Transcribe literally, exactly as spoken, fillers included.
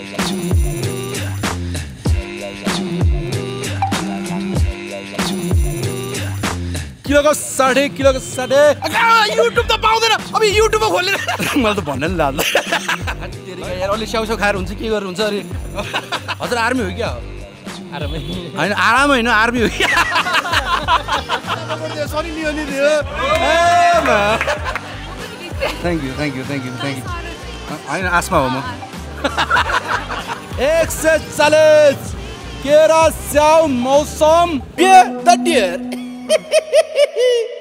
kilo को साढे kilo को साढे युट्युब त पाउँदैन अब युट्युब खोलेर मलाई त भन्नै लाग्ला यार अलि स्याउस्याउ खाएर हुन्छ के गरेर हुन्छ अरे हजुर आर्मी हो क्या आरामै होइन आराम होइन आर्मी हो क्या सनी लियोनी दियो thank you thank you thank you thank you होइन आसमा हो म एक सय चालिस केरा स्याउ मौसम बे द डियर